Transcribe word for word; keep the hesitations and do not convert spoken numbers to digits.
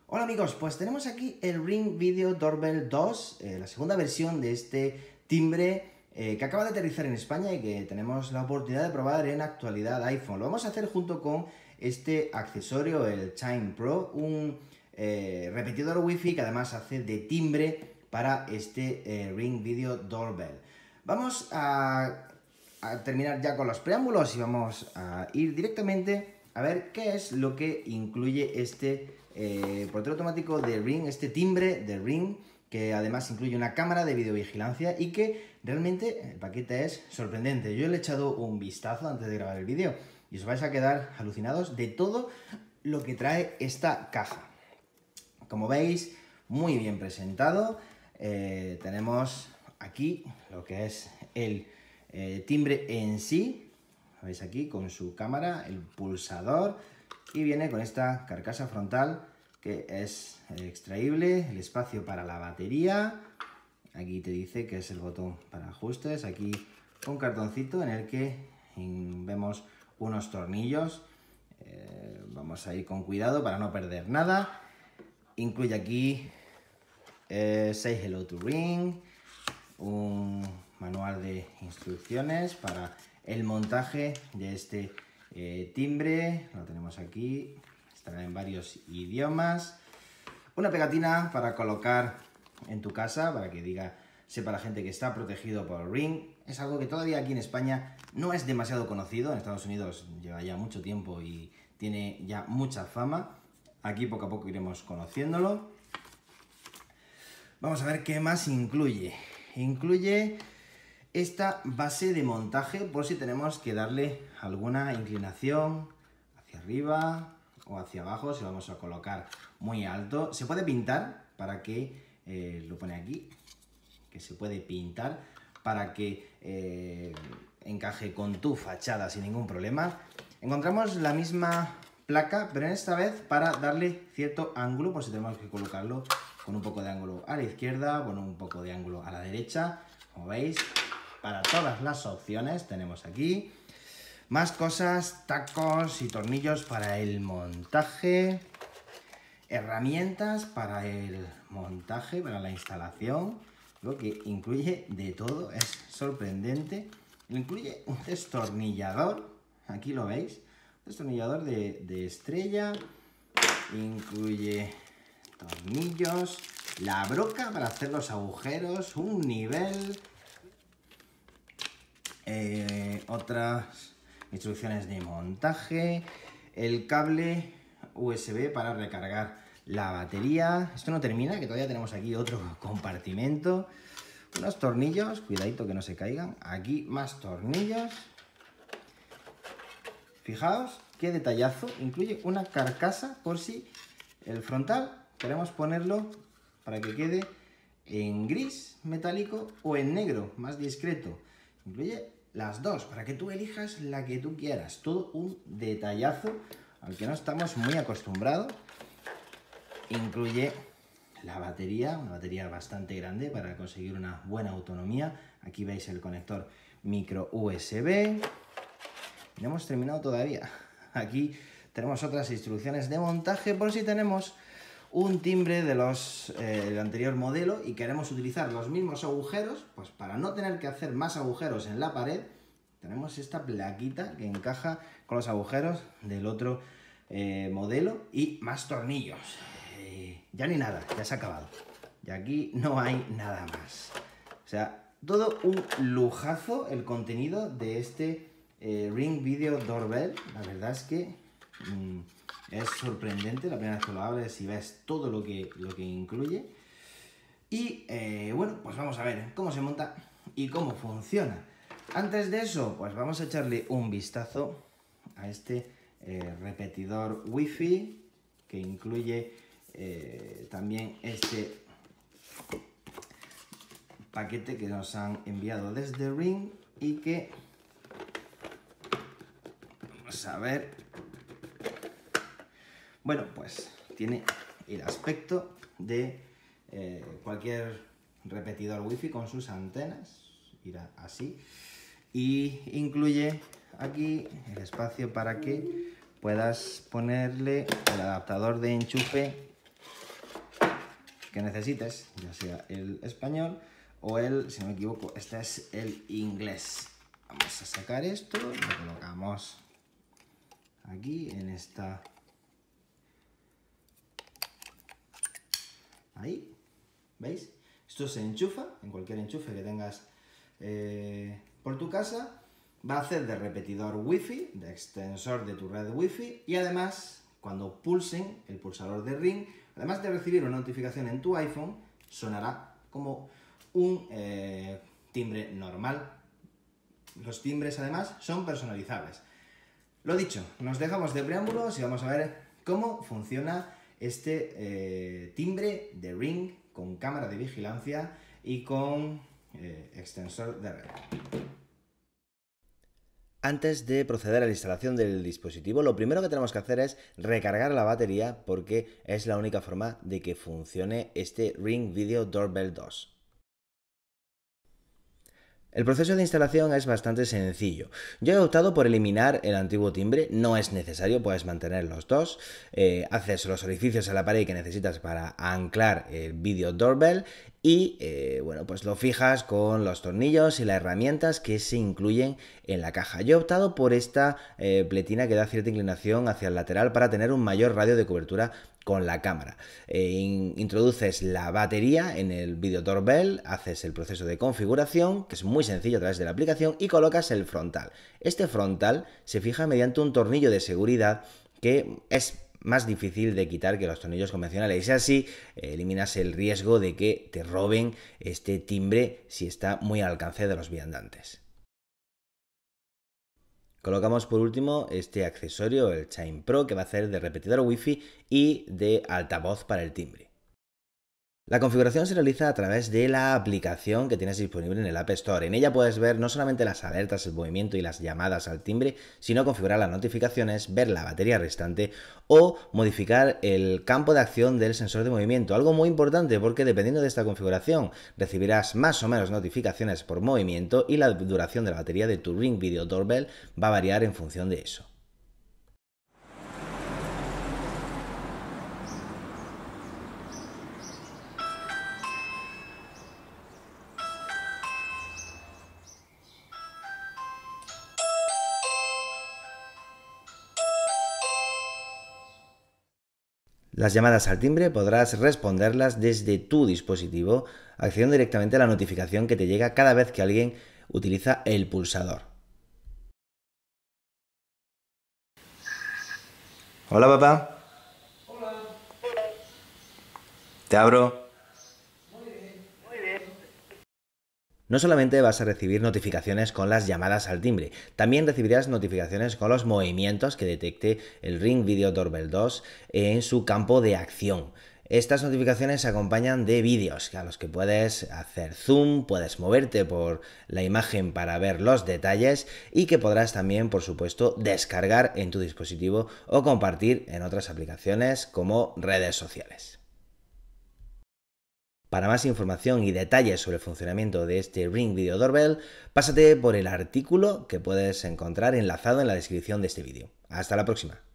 Hola amigos, pues tenemos aquí el Ring Video Doorbell dos, eh, la segunda versión de este timbre eh, que acaba de aterrizar en España y que tenemos la oportunidad de probar en actualidad iPhone. Lo vamos a hacer junto con este accesorio, el Chime Pro, un eh, repetidor Wi-Fi que además hace de timbre para este eh, Ring Video Doorbell. Vamos a, a terminar ya con los preámbulos y vamos a ir directamente a ver qué es lo que incluye este eh, portero automático de Ring, este timbre de Ring, que además incluye una cámara de videovigilancia y que realmente el paquete es sorprendente. Yo le he echado un vistazo antes de grabar el vídeo y os vais a quedar alucinados de todo lo que trae esta caja. Como veis, muy bien presentado. Eh, tenemos aquí lo que es el eh, timbre en sí. Lo veis aquí con su cámara, el pulsador, y viene con esta carcasa frontal que es extraíble, el espacio para la batería. Aquí te dice que es el botón para ajustes. Aquí un cartoncito en el que vemos unos tornillos. Eh, vamos a ir con cuidado para no perder nada. Incluye aquí eh, Say Hello to Ring, un manual de instrucciones para el montaje de este eh, timbre. Lo tenemos aquí, estará en varios idiomas. Una pegatina para colocar en tu casa, para que diga, sepa la gente que está protegido por Ring. Es algo que todavía aquí en España no es demasiado conocido. En Estados Unidos lleva ya mucho tiempo y tiene ya mucha fama. Aquí poco a poco iremos conociéndolo. Vamos a ver qué más incluye. Incluye esta base de montaje por si tenemos que darle alguna inclinación hacia arriba o hacia abajo, si lo vamos a colocar muy alto. Se puede pintar para que, eh, lo pone aquí, que se puede pintar para que eh, encaje con tu fachada sin ningún problema. Encontramos la misma placa, pero en esta vez para darle cierto ángulo, por si tenemos que colocarlo con un poco de ángulo a la izquierda, con un poco de ángulo a la derecha. Como veis, para todas las opciones tenemos aquí más cosas, tacos y tornillos para el montaje, herramientas para el montaje, para la instalación, lo que incluye de todo, es sorprendente. Incluye un destornillador, aquí lo veis, un destornillador de, de estrella, incluye tornillos, la broca para hacer los agujeros, un nivel, eh, otras instrucciones de montaje, el cable U S B para recargar la batería. Esto no termina, que todavía tenemos aquí otro compartimento, unos tornillos, cuidadito que no se caigan, aquí más tornillos. Fijaos qué detallazo, incluye una carcasa por si el frontal queremos ponerlo para que quede en gris metálico o en negro más discreto. Incluye las dos para que tú elijas la que tú quieras. Todo un detallazo al que no estamos muy acostumbrados. Incluye la batería, una batería bastante grande para conseguir una buena autonomía. Aquí veis el conector micro U S B. No hemos terminado todavía. Aquí tenemos otras instrucciones de montaje por si tenemos un timbre de los, eh, del anterior modelo y queremos utilizar los mismos agujeros, pues para no tener que hacer más agujeros en la pared, tenemos esta plaquita que encaja con los agujeros del otro eh, modelo y más tornillos. Eh, ya ni nada, ya se ha acabado. Y aquí no hay nada más. O sea, todo un lujazo el contenido de este eh, Ring Video Doorbell. La verdad es que mmm, es sorprendente la primera vez que lo abres y ves todo lo que, lo que incluye. Y eh, bueno, pues vamos a ver cómo se monta y cómo funciona. Antes de eso, pues vamos a echarle un vistazo a este eh, repetidor Wi-Fi que incluye eh, también este paquete que nos han enviado desde Ring y que vamos a ver. Bueno, pues tiene el aspecto de eh, cualquier repetidor Wi-Fi con sus antenas, irá así, y incluye aquí el espacio para que puedas ponerle el adaptador de enchufe que necesites, ya sea el español o el, si no me equivoco, este es el inglés. Vamos a sacar esto, lo colocamos aquí en esta... Ahí, ¿veis? Esto se enchufa en cualquier enchufe que tengas eh, por tu casa. Va a hacer de repetidor wifi, de extensor de tu red wifi, y además, cuando pulsen el pulsador de Ring, además de recibir una notificación en tu iPhone, sonará como un eh, timbre normal. Los timbres además son personalizables. Lo dicho, nos dejamos de preámbulos y vamos a ver cómo funciona este eh, timbre de Ring con cámara de vigilancia y con eh, extensor de red. Antes de proceder a la instalación del dispositivo, lo primero que tenemos que hacer es recargar la batería porque es la única forma de que funcione este Ring Video Doorbell dos. El proceso de instalación es bastante sencillo. Yo he optado por eliminar el antiguo timbre, no es necesario, puedes mantener los dos. Eh, haces los orificios en la pared que necesitas para anclar el Video Doorbell y eh, bueno, pues lo fijas con los tornillos y las herramientas que se incluyen en la caja. Yo he optado por esta eh, pletina que da cierta inclinación hacia el lateral para tener un mayor radio de cobertura con la cámara. Eh, in, introduces la batería en el Video Doorbell, haces el proceso de configuración, que es muy sencillo a través de la aplicación, y colocas el frontal. Este frontal se fija mediante un tornillo de seguridad que es más difícil de quitar que los tornillos convencionales, y así eh, eliminas el riesgo de que te roben este timbre si está muy al alcance de los viandantes. Colocamos por último este accesorio, el Chime Pro, que va a hacer de repetidor Wi-Fi y de altavoz para el timbre. La configuración se realiza a través de la aplicación que tienes disponible en el App Store. En ella puedes ver no solamente las alertas, el movimiento y las llamadas al timbre, sino configurar las notificaciones, ver la batería restante o modificar el campo de acción del sensor de movimiento. Algo muy importante porque dependiendo de esta configuración recibirás más o menos notificaciones por movimiento y la duración de la batería de tu Ring Video Doorbell va a variar en función de eso. Las llamadas al timbre podrás responderlas desde tu dispositivo, accediendo directamente a la notificación que te llega cada vez que alguien utiliza el pulsador. Hola, papá. Hola. Te abro. Muy bien. Muy bien. No solamente vas a recibir notificaciones con las llamadas al timbre, también recibirás notificaciones con los movimientos que detecte el Ring Video Doorbell dos en su campo de acción. Estas notificaciones se acompañan de vídeos a los que puedes hacer zoom, puedes moverte por la imagen para ver los detalles y que podrás también, por supuesto, descargar en tu dispositivo o compartir en otras aplicaciones como redes sociales. Para más información y detalles sobre el funcionamiento de este Ring Video Doorbell, pásate por el artículo que puedes encontrar enlazado en la descripción de este vídeo. Hasta la próxima.